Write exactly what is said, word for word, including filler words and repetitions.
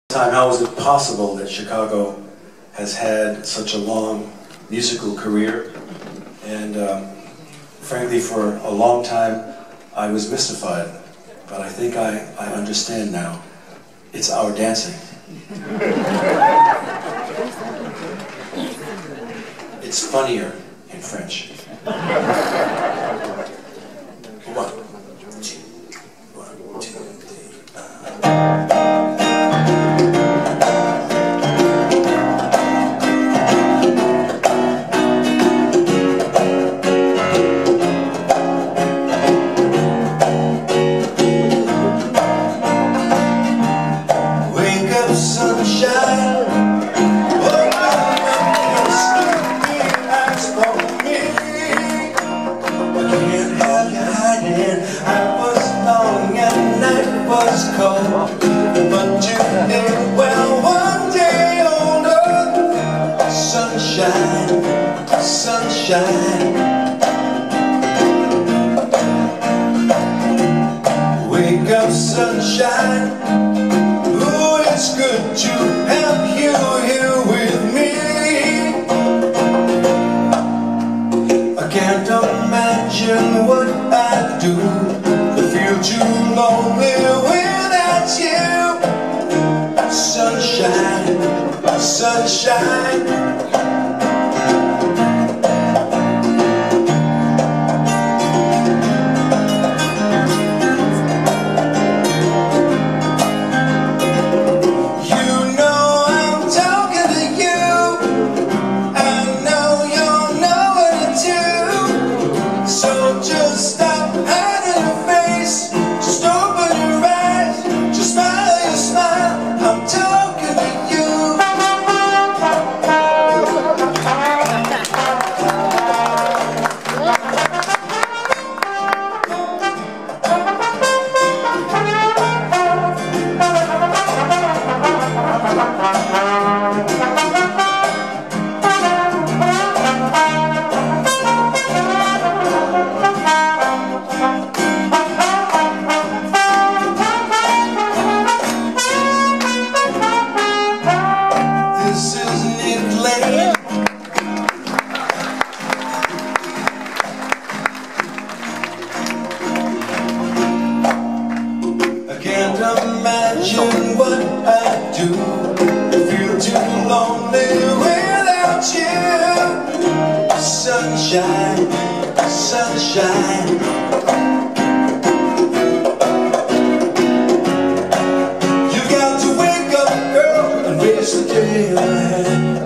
Time, how is it possible that Chicago has had such a long musical career? And um, frankly, for a long time, I was mystified, but I think I, I understand now. It's our dancing. It's funnier in French. One, two, one, two, three. Uh. Sunshine, oh my goodness, for me. I can't have you hiding. I was long and night was cold, but you did well one day older. Sunshine, sunshine. Wake up, sunshine. It's good to have you here with me. I can't imagine what I'd do. I feel too lonely without you. Sunshine, sunshine. Just stop hiding your face. Just open your eyes. Just smile your smile. I'm talking to you. Imagine what I'd do. I feel too lonely without you. Sunshine, sunshine. You got to wake up, girl, and face the day ahead.